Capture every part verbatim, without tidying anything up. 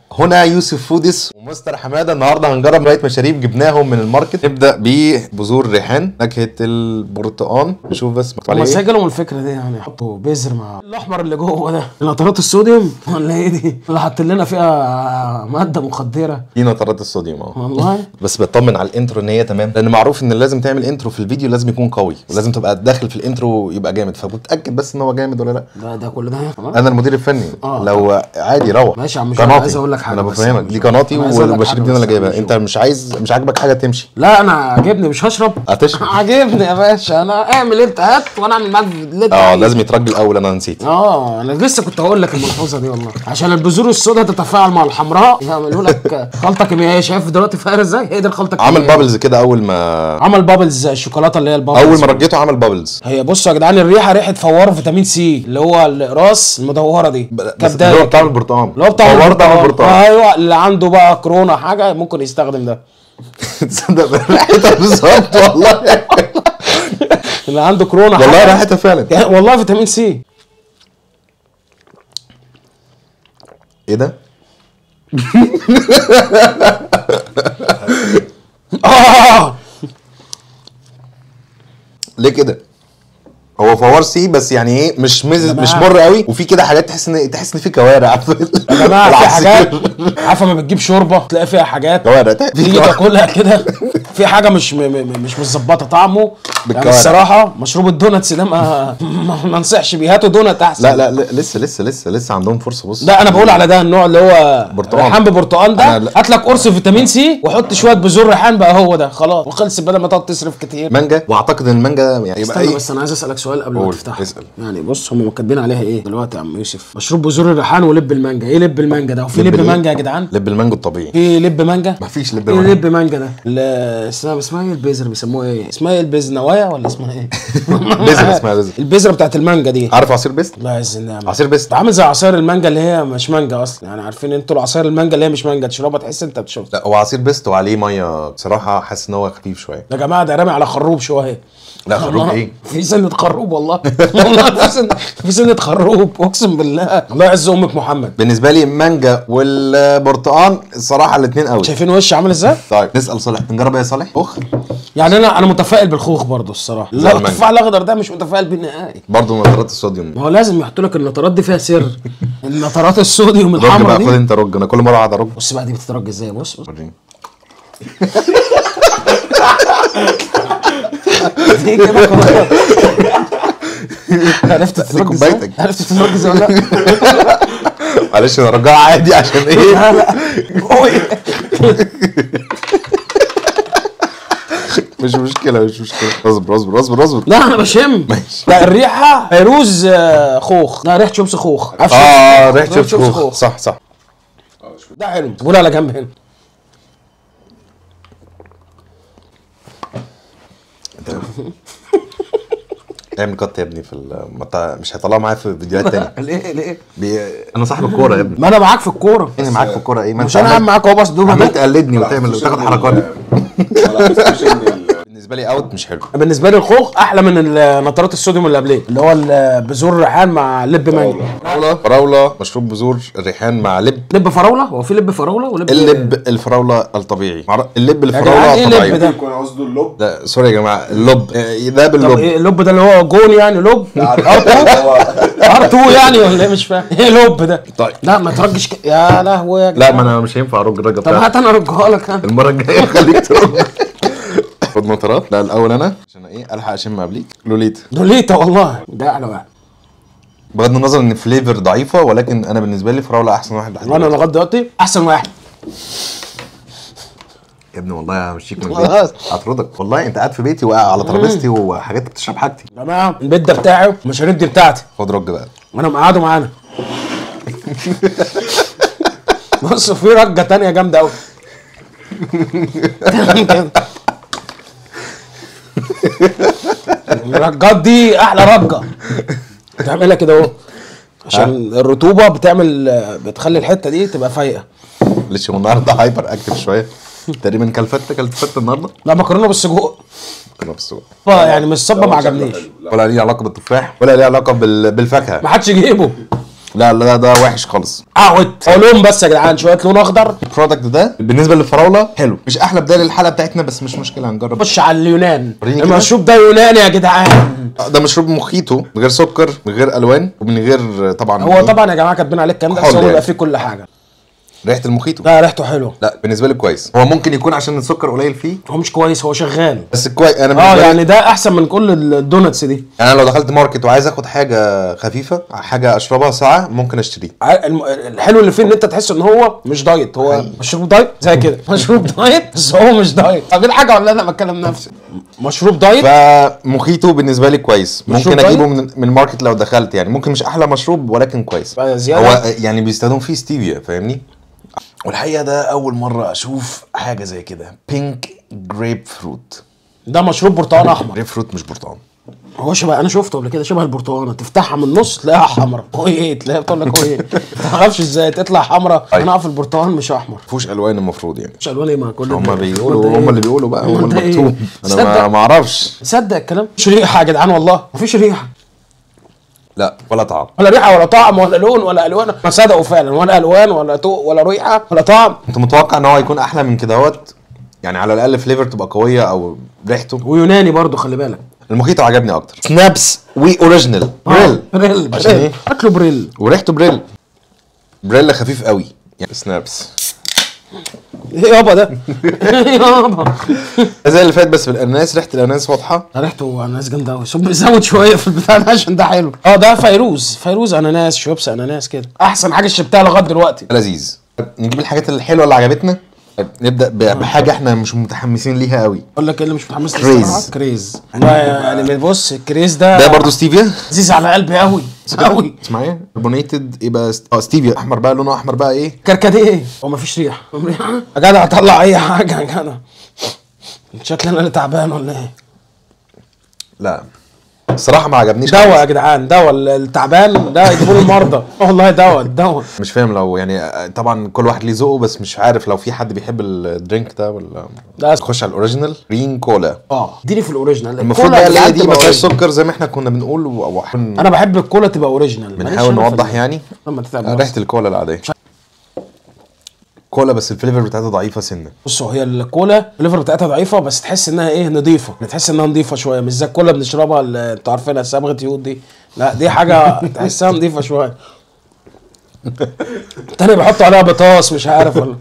هنا يوسف فودس ومستر حماده. النهارده هنجرب شويه مشاريب جبناهم من الماركت. نبدا ببذور الريحان، نكهه البرتقال. نشوف بس مكتوب عليه ايه. سجلوا الفكره دي يعني حطوا بذر مع الاحمر اللي جوه ده، نترات الصوديوم ولا ايه دي اللي حاطين لنا فيها ماده مخدره؟ دي نترات الصوديوم اه والله. بس بطمن على الانترو ان هي تمام، لان معروف ان لازم تعمل انترو في الفيديو لازم يكون قوي، ولازم تبقى داخل في الانترو يبقى جامد، فبتاكد بس ان هو جامد ولا لا. ده ده كل ده انا المدير الفني. آه. لو عادي روح. ماشي يا عم، مش عايز اقول لك حاجه، انا بفهمك دي قناتي والمشاريب دي انا اللي جايبها. انت مش عايز مش عاجبك حاجه تمشي. لا انا عاجبني، مش هشرب. هتشرب عاجبني يا باشا، انا اعمل انت هات وانا اعمل معاك اللي انت اه لازم يترجل الاول. انا نسيت. اه انا لسه كنت هقول لك الملحوظه دي والله، عشان البذور السوداء تتفاعل مع الحمراء يعملوا لك خلطه كيميائيه. شايف دلوقتي فايره ازاي؟ هي دي الخلطه الكيميائيه. عمل بابلز كده اول ما عمل بابلز، الشوكولاته اللي هي البابلز. اول ما رجيته عمل بابلز. هي بصوا يا جدعان، الريحه ريحه فوار فيتامين سي، اللي هو الاقراص المدوره دي كبدايه. اللي هو بتاع البرتقال، اللي هو بتاع البرتقال. ايوه، اللي عنده بقى كورونا حاجه ممكن يستخدم ده. تصدق ريحتها بالظبط والله. اللي عنده كورونا والله ريحتها فعلا والله فيتامين سي. ايه ده؟ اه ليه كده؟ هو فوار سي بس يعني ايه، مش مز... مش مر قوي، وفي كده حاجات تحس ان تحس ان في كوارع. يا جماعه في حاجات عارفه ما بتجيب شوربه تلاقي فيها حاجات كوارع تيجي تاكلها كده في حاجه مش م... م... مش مظبطه طعمه يعني. الصراحه مشروب الدوناتس ده ما ما انصحش بيه، هاتوا دونات احسن. لا لا, لا لسه لسه لسه لسه عندهم فرصه. بص لا انا بقول على ده النوع اللي هو برتقال، ريحان ببرتقال ده. هات لك قرص فيتامين سي وحط شويه بذور ريحان بقى، هو ده خلاص وخلص، بدل ما تقعد تصرف كتير. مانجا، واعتقد ان المانجا يعني يبقى ايه. بس انا عايز اسالك سؤال قبل ما تفتحها. اسال. يعني بص هم كاتبين عليها ايه دلوقتي يا عم يوسف؟ مشروب بذور الريحان ولب المانجا. ايه لب المانجا ده؟ وفي لب, لب مانجا يا جدعان؟ لب المانجا الطبيعي. في لب مانجا؟ مفيش لب مانجا. ايه لب مانجا ده؟ اسمها اسمها ايه البذره بيسموها ايه؟ اسمها ايه البذنوايه ولا اسمها ايه؟ بذره اسمها بذره. البذره بتاعت المانجا دي. عارف عصير بيست؟ لا عايز نعمل عصير بيست عامل زي عصير المانجا اللي هي مش مانجا اصلا. يعني عارفين انتوا العصير المانجا اللي هي مش مانجا، تشربها تحس انت بتشرب. لا هو عصير بيست وعليه ميه، بصراحه حاسس ان هو خفيف شويه. يا جماعه ده رامي على خروب شويه. لا خروب ايه؟ في سنة خروب والله. والله في سنة في سنة خروب اقسم بالله. الله يعز امك محمد. بالنسبه لي المانجا والبرتقال الصراحه الاثنين قوي. شايفين وش عامل ازاي؟ طيب نسال صالح، نجرب ايه يا صالح؟ خوخ. يعني انا انا متفائل بالخوخ برضه الصراحه. لا التفاح الاخضر ده مش متفائل بيه نهائي. برضه نترات الصوديوم. ما هو لازم يحطوا لك النترات دي فيها سر. النترات الصوديوم الحمراء دي. خد انت رج، انا كل مره اقعد ارج. بص بقى دي بتترج ازاي. بص بص دي كده خلاص. عرفت تترج ازاي؟ عرفت تترج ازاي ولا لا؟ معلش انا رجعها عادي عشان ايه؟ لا لا مش مشكله مش مشكله. اصبر اصبر اصبر اصبر. لا انا بشم. ماشي. لا الريحه فيروز خوخ. لا ريحه شمس خوخ. اه ريحه شمس خوخ. صح صح. ده حلو. قول على جنب هنا. اعمل كات يا ابني في المط... مش هيطلعوا معايا في فيديوهات تاني. ليه ليه؟ بي... انا صاحب الكوره يا ابني. ما انا معاك في الكوره. انا معاك في الكوره ايه؟ ما مش انا قاعد معاك اهو. بس دول عمال تقلدني وتعمل وتاخد حركات. بالنسبه لي اوت مش حلو. بالنسبه لي الخوخ احلى من نترات الصوديوم اللي قبليه، اللي هو بذور الريحان مع لب مانجا. فراوله فراوله مشروب بذور الريحان مع لب. لب فراوله؟ هو في لب فراوله ولب اللب الفراوله الطبيعي. اللب الفراوله ايه الطبيعي. اللب ده؟ يكون قصده اللب. لا سوري يا جماعه، اللب ده باللب. طب ايه اللب ده؟ اللي هو جون يعني لب ار اتنين يعني ولا ايه؟ مش فاهم ايه لب ده. طيب لا ما ترجش ك... يا لهوي يا لا ما انا مش هينفع ارج الرجه طب هات انا ارجها لك انا المره الجايه. خليك ترج. خد نطرات. لا الاول انا عشان ايه الحق اشم قبليك. لوليتا. لوليتا والله ده احلى واحد. بغض النظر ان فليفر ضعيفه، ولكن انا بالنسبه لي فراوله احسن واحد لحد وانا لغايه دلوقتي احسن واحد يا ابني. والله همشيك من البيت هطردك والله. انت قاعد في بيتي وقاعد على ترابيزتي وحاجات بتشرب حاجتي. يا جماعه البيت ده بتاعي والمشاريب دي بتاعتي. خد رج بقى وانا مقعده معانا. بص في رجه تانية جامده قوي. الرجات دي احلى رجه. بتعملها كده اهو عشان الرطوبه بتعمل بتخلي الحته دي تبقى فايقه. لسه النهارده هايبر اكتف شويه تقريبا. كلفت كلت فته النهارده. لا مكرونه بالسجق. مكرونه بالسجق يعني مش صبه ما عجبنيش. ولا ليه علاقه بالتفاح ولا ليه علاقه بالفاكهه. ما حدش يجيبه. لا لا ده وحش خالص. عود هو لون بس يا جدعان، شويه لون اخضر. البرودكت ده بالنسبه للفراوله حلو، مش احلى بدايه للحلقه بتاعتنا بس مش مشكله هنجرب. خش على اليونان، وريني كده. المشروب ده يوناني يا جدعان. ده مشروب موخيتو من غير سكر من غير الوان ومن غير طبعا. هو طبعا يا جماعه كاتبين عليه الكلام ده بس هو بيبقى فيه كل حاجه. ريحه الموخيتو لا ريحته حلوه. لا بالنسبه لي كويس. هو ممكن يكون عشان السكر قليل فيه. هو مش كويس، هو شغال بس كويس. انا اه بالنسبه يعني ده احسن من كل الدونتس دي. يعني انا لو دخلت ماركت وعايز اخد حاجه خفيفه، حاجه اشربها ساعه، ممكن اشتريه. الم- الحلو اللي فيه ان انت تحس ان هو مش دايت، هو حقيقي. مشروب دايت زي كده. مشروب دايت بس هو مش دايت. طب حاجه ولا انا بتكلم نفسي؟ مشروب دايت. فموخيتو بالنسبه لي كويس، مشروب ممكن اجيبه دايت؟ من من الماركت لو دخلت. يعني ممكن مش احلى مشروب ولكن كويس. بقى زيادة. هو يعني بيستخدموا فيه ستيفيا فاهمني. والحقيقه ده اول مره اشوف حاجه زي كده. بينك جريب فروت. ده مشروب برتقال احمر. جريب فروت مش برتقال. هو شبه، انا شفته قبل كده شبه البرتقانه، تفتحها من النص تلاقيها حمراء. ايه تلاقيها بتقول لك ايه ما تعرفش ازاي تطلع حمراء. أيوة. انا اعرف البرتقال مش احمر. مفيهوش الوان المفروض يعني. مش الوان ايه؟ ما كل هم ده- بيقولوا أمال ده هم إيه؟ اللي بيقولوا بقى هم أمال ده إيه؟ المكتوب. انا ما- تصدق؟ ما اعرفش. تصدق الكلام مش ريحه يا جدعان، والله مفيش ريحه لا ولا طعم. ولا ريحه ولا طعم ولا لون ولا الوان. ما صدقوا فعلا، ولا الوان ولا تو ولا ريحه ولا طعم. انت متوقع ان هو يكون احلى من كده اهوت؟ يعني على الاقل فليفر تبقى قويه او ريحته. ويوناني برضو خلي بالك. الموخيتو عجبني اكتر. سنابس وي اوريجينال بريل. بريل عشان بريل ايه؟ اكله بريل. وريحته بريل. بريل خفيف قوي يعني. سنابس ايه يابا ده؟ ايه يابا؟ زي اللي فات بس بالاناناس. ريحه الاناناس واضحه. ريحته اناناس جامده قوي. شوف بيزود شويه في البتاع ده عشان ده حلو. اه ده فيروز، فيروز اناناس، شويبس اناناس كده. احسن حاجه شربتها لغايه دلوقتي. لذيذ. نجيب الحاجات الحلوه اللي عجبتنا. نبدا ب- بحاجه احنا مش متحمسين ليها قوي. اقول لك ايه اللي مش متحمس له كريز. الصراحة؟ كريز. انا يعني بص الكريز ده ده برضو ستيفيا. عزيز على قلبي قوي قوي. اسمعي كربونيتد يبقى ست... اه ستيفيا احمر بقى، لونه احمر بقى ايه. كركديه. هو مفيش ريحه يا جدع، اطلع اي حاجه يا جدع. شكلي انا اللي تعبان ولا ايه؟ لا الصراحه ما عجبنيش. دواء يا جدعان، دواء التعبان ده يجيبوا له المرضى. والله دواء دواء. مش فاهم لو يعني طبعا كل واحد ليه ذوقه، بس مش عارف لو في حد بيحب الدرينك ده ولا. ده خش على الاوريجينال رين كولا. اه اديني في الاوريجينال. المفروض الكولا بقى اللي هي يا دي جدعان ما تبقى فيهاش أوريجينال. سكر زي ما احنا كنا بنقول و... انا بحب الكولا تبقى اوريجينال. بنحاول نوضح يعني. لما تتعب ريحه الكولا العاديه. كولا بس الفليفر بتاعتها ضعيفه سنه. بصوا هي الكولا الليفر بتاعتها ضعيفه، بس تحس انها ايه نظيفه. تحس انها نظيفه شويه، مش زي الكولا بنشربها اللي انتوا عارفينها صبغه يود دي. لا دي حاجه تحسها نظيفه شويه. تاني بحطوا عليها بطاس مش عارف ولا.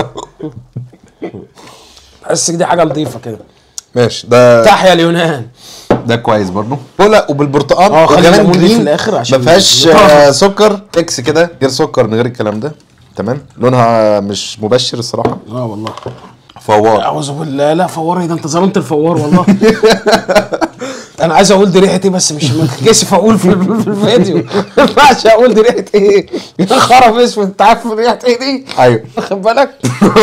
تحس دي حاجه نظيفه كده. ماشي ده تحيا اليونان. ده كويس برضه. كولا وبالبرتقال. اه، خلي وكمان الليمون دي في جرين الآخر عشان ما فيهاش البرتقال. آه، سكر. ميكس كده غير سكر من غير الكلام ده. تمام. لونها مش مبشر الصراحه. اه والله. فوار. اعوذ بالله. لا فوار ايه ده؟ انت ظلمت الفوار والله. انا عايز اقول دي ريحه ايه بس مش متكسف اقول في في الفيديو. ما ينفعش اقول دي ريحه ايه. يا خرف اسود. انت عارف ريحه ايه دي؟ ايوه واخد بالك؟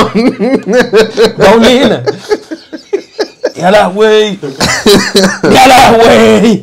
دولينا. يا لهوي يا لهوي.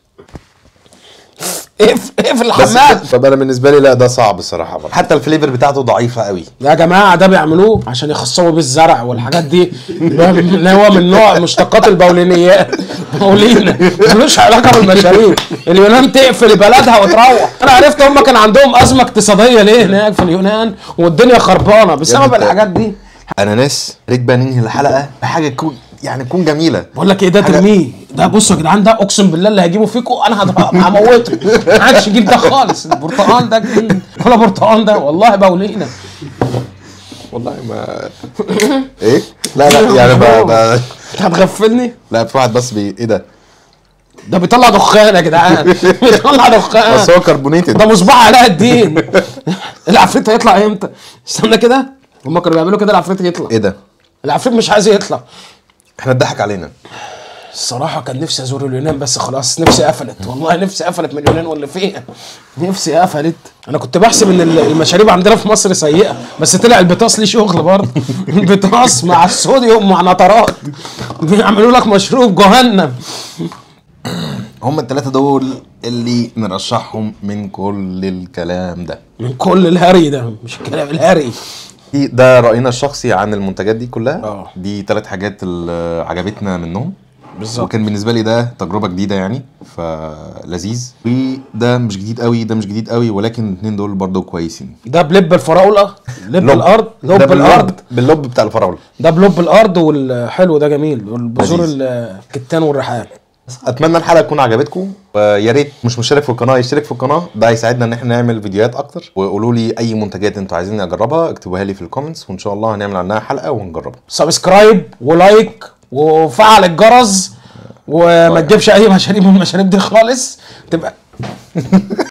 اقف اقف الحمام. طب انا بالنسبه لي لا ده صعب الصراحه برضه. حتى الفليفر بتاعته ضعيفه قوي. يا جماعه ده بيعملوه عشان يخصبوا بيه الزرع والحاجات دي، اللي هو من نوع مشتقات البولينيات. بولينا ملوش علاقه بالمشاريب. اليونان تقفل بلدها وتروح. انا عرفت هم كان عندهم ازمه اقتصاديه ليه هناك في اليونان والدنيا خربانه بسبب الحاجات دي. اناناس. ريت بقى ننهي الحلقه بحاجه تكون يعني تكون جميله. بقول لك ايه ده ترميه ده. بصوا يا جدعان ده اقسم بالله اللي هجيبه فيكم انا هض- هموته. ما عادش يجيب ده خالص. البرتقال ده جديد ولا برتقال ده والله بولينا. والله ما ايه. لا لا يعني ب... ب... انت هتغفلني. لا في واحد بس بي... ايه ده. ده بيطلع دخان يا جدعان. بيطلع دخان. بس هو كربونيتد. ده مصباح علاء الدين. العفريت هيطلع امتى؟ استنى كده. هما كانوا بيعملوا كده العفريت يطلع. ايه ده. العفريت مش عايز يطلع. احنا اتضحك علينا. الصراحة كان نفسي ازور اليونان بس خلاص نفسي قفلت. والله نفسي قفلت من اليونان واللي فيها. نفسي قفلت. انا كنت بحسب ان المشاريب عندنا في مصر سيئة، بس طلع البطاس ليه شغل برضه. البطاس مع الصوديوم مع نطرات بيعملوا لك مشروب جهنم. هم الثلاثه دول اللي نرشحهم من كل الكلام ده. من كل الهري ده مش الكلام الهري. ده راينا الشخصي عن المنتجات دي كلها. اه. دي ثلاث حاجات اللي عجبتنا منهم. بالظبط. وكان بالنسبه لي ده تجربه جديده يعني، فلذيذ. وده مش جديد قوي، ده مش جديد قوي، ولكن الاثنين دول برضو كويسين. ده بلب الفراوله، لب الارض، ده لب الارض، باللب بتاع الفراوله. ده بلب الارض، والحلو ده جميل، والبذور الكتان والريحان. اتمنى الحلقه تكون عجبتكم، ويا ريت مش مشترك في القناه يشترك في القناه، ده هيساعدنا ان احنا نعمل فيديوهات اكتر. وقولوا لي اي منتجات انتوا عايزين اجربها، اكتبوها لي في الكومنتس، وان شاء الله هنعمل عنها حلقه ونجربها. سبسكرايب ولايك وفعل الجرس، وما تجيبش اي مشاريب من المشاريب دي خالص تبقى